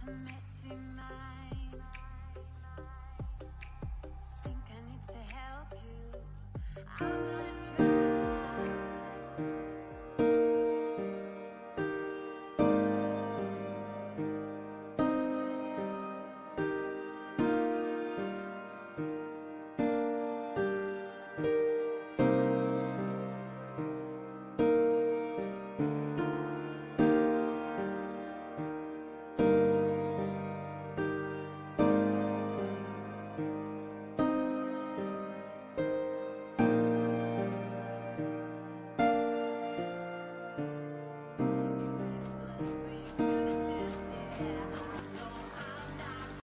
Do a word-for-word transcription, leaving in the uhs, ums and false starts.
a messy mind. Think I need to help you. I'm gonna try.